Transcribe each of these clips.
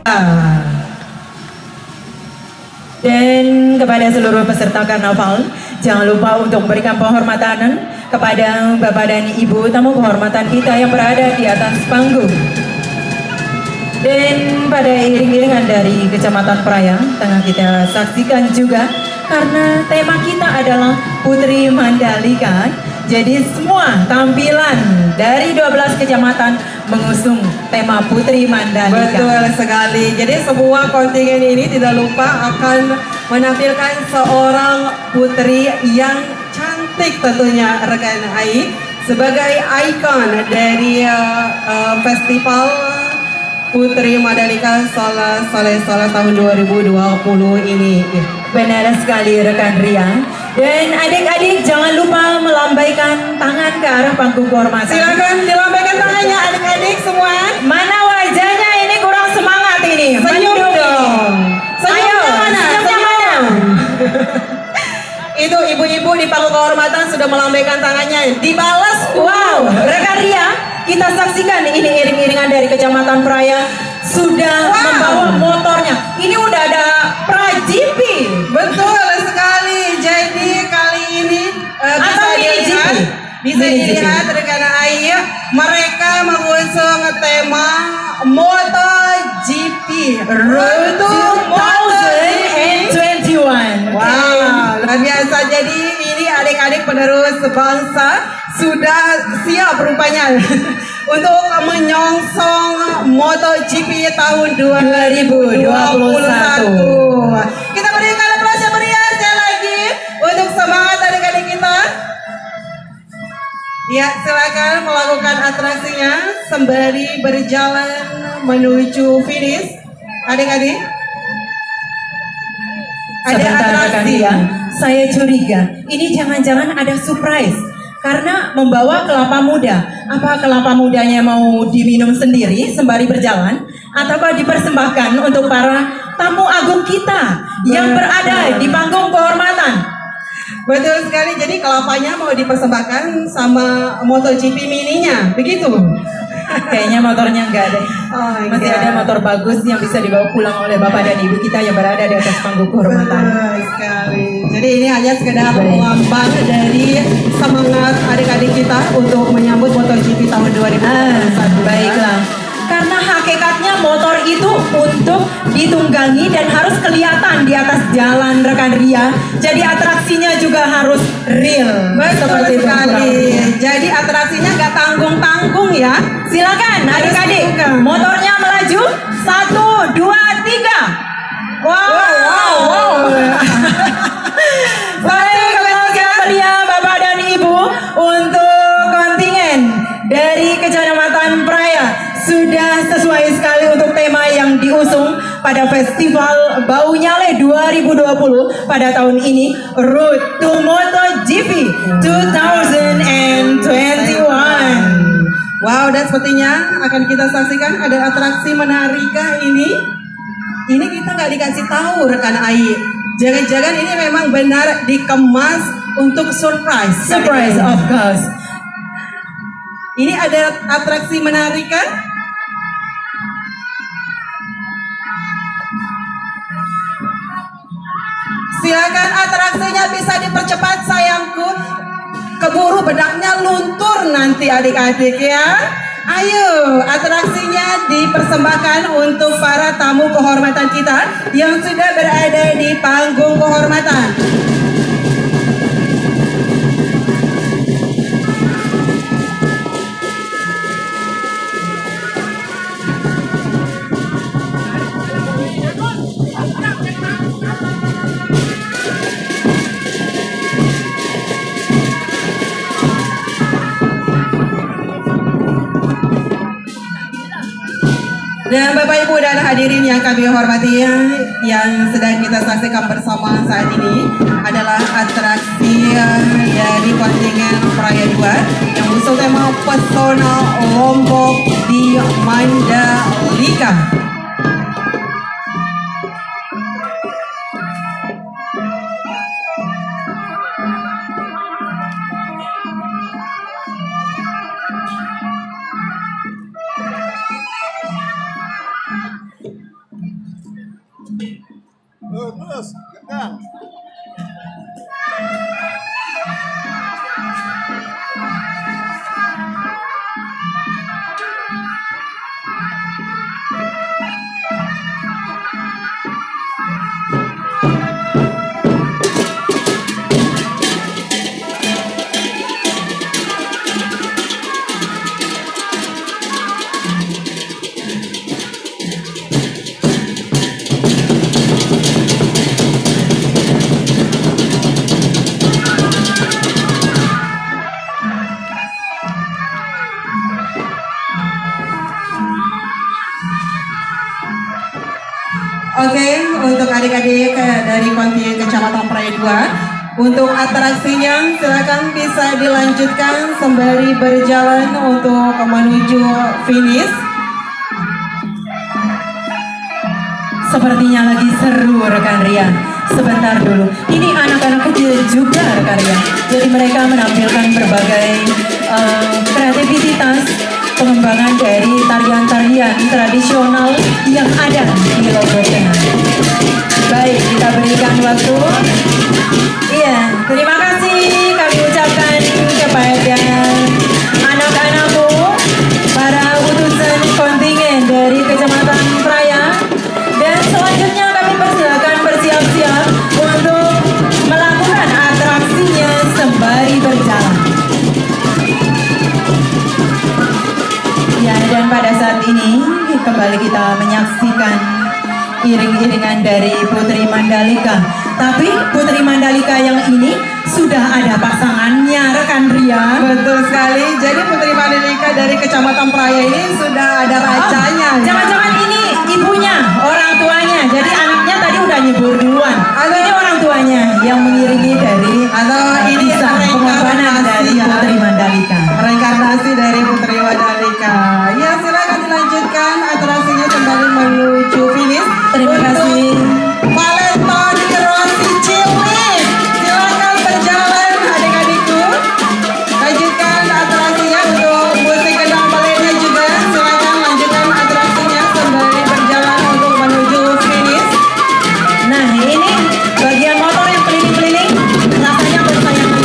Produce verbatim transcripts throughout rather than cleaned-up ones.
Dan kepada seluruh peserta karnaval, jangan lupa untuk memberikan penghormatan kepada Bapak dan Ibu tamu kehormatan kita yang berada di atas panggung. Dan pada iring-iringan dari Kecamatan Praia, tengah kita saksikan juga karena tema kita adalah Putri Mandalika. Jadi semua tampilan dari dua belas kecamatan mengusung tema Putri Mandalika. Betul sekali. Jadi semua kontingen ini tidak lupa akan menampilkan seorang putri yang cantik tentunya rekan Ai sebagai ikon dari uh, uh, festival Putri Mandalika Soleh Soleh Soleh tahun dua ribu dua puluh ini. Benar sekali rekan Ria. Dan adik-adik jangan lupa melambaikan tangan ke arah panggung kehormatan. Silakan dilambaikan tangannya adik-adik semua. Mana wajahnya ini kurang semangat ini? Senyum dong. Senyumnya mana? Senyumnya mana? Itu ibu-ibu di panggung kehormatan sudah melambaikan tangannya. Dibalas. Wow, rekan Ria, kita saksikan ini iring-iringan dari Kecamatan Praia sudah wow. membawa motornya. Ini udah ada pra-jipi. Betul sekali. Jadi kali ini uh, bisa dilihat, bisa dilihat rekan Ai, mereka mengusung tema MotoGP Road to dua ribu dua puluh satu. Wow, luar biasa. Jadi ini adik-adik penerus bangsa sudah siap rupanya untuk menyongsong MotoGP tahun dua ribu dua puluh satu. Kita berikan aplaus yang meriah sekali lagi untuk semangat adik-adik kita. Ya, silakan melakukan atraksinya sembari berjalan menuju finish. Adik-adik, ada atraksi. Ya, saya curiga ini jangan-jangan ada surprise. Karena membawa kelapa muda, apa kelapa mudanya mau diminum sendiri sembari berjalan, ataukah dipersembahkan untuk para tamu agung kita yang berada di panggung kehormatan? Betul sekali, jadi kelapanya mau dipersembahkan sama MotoGP mininya, begitu? Kayaknya motornya enggak deh. Oh, masih enggak. ada motor bagus yang bisa dibawa pulang oleh Bapak dan Ibu kita yang berada di atas panggung kehormatan. Betul sekali. Jadi ini hanya sekedar lambang dari semangat adik-adik kita untuk menyambut MotoGP tahun dua ribu dua puluh satu. Ah, baiklah. Karena hakikatnya motor itu untuk ditunggangi dan harus kelihatan di atas jalan rekan Ria. Jadi atraksinya juga harus real. Betul sekali. Jadi atraksinya nggak tanggung-tanggung ya. Silakan adik-adik, motornya melaju. Satu, dua, tiga. Wow, wow, wow. Baik, aplaus meriah Bapak dan Ibu untuk kontingen dari Kecamatan Praia. Sudah sesuai sekali untuk tema yang diusung pada Festival Bau Nyale dua ribu dua puluh pada tahun ini, Road to MotoGP dua ribu dua puluh satu. Wow, dan sepertinya akan kita saksikan ada atraksi menarikah ini. Ini kita nggak dikasih tahu rekan Ai. Jangan-jangan ini memang benar dikemas untuk surprise. Surprise, of course. Ini ada atraksi menarikah? Silakan atraksinya bisa dipercepat sayangku. Keburu bedaknya luntur nanti adik-adik ya. Ayo, atraksinya dipersembahkan untuk para tamu kehormatan kita yang sudah berada di panggung kehormatan. Dan Bapak Ibu dan hadirin yang kami hormati, yang sedang kita saksikan bersama saat ini adalah atraksi dari kontingen Praia dua yang mengusung tema Pesona Lombok di Mandalika. Terus, gegang. Oke, untuk adik-adik eh, dari kontingen Kecamatan Praia dua, untuk atraksinya silakan bisa dilanjutkan sembari berjalan untuk menuju finish. Sepertinya lagi seru rekan Rian. Sebentar dulu, ini anak-anak kecil juga rekan Rian. Jadi mereka menampilkan berbagai uh, kreativitas pengembangan dari tarian-tarian tradisional yang ada di Lombok Tengah. Baik, kita berikan waktu. Iya, terima kasih kami ucapkan kepada anak-anakku, para utusan kontingen dari Kecamatan Praia. Dan selanjutnya kami persilakan bersiap-siap untuk melakukan atraksinya sembari berjalan. Ya, dan pada saat ini kembali kita menyaksikan iring-iringan dari Putri Mandalika. Tapi Putri Mandalika yang ini sudah ada pasangannya rekan Ria. Betul sekali. Jadi Putri Mandalika dari Kecamatan Praia ini sudah ada rajanya. Oh, jangan-jangan ini ibunya, orang tuanya. Jadi anaknya tadi udah nyebur duluan. Atau Ini orang tuanya yang mengiringi dari atau ini kisah pengorbanan dari reinkarnasi ya. Putri Mandalika. Reinkarnasi dari Putri Mandalika. Ya, silakan dilanjutkan atraksinya kembali menuju finish. Terima Untuk kasih. Paleton Rossi Cilik. Silakan berjalan adik-adikku. Lanjutkan atraksinya untuk musik gendang baletnya juga. Silakan lanjutkan atraksinya sembari berjalan untuk menuju finish. Nah, ini bagian motor yang keliling-keliling rasanya bersayang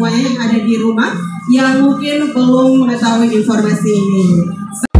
semuanya yang ada di rumah yang mungkin belum mengetahui informasi ini.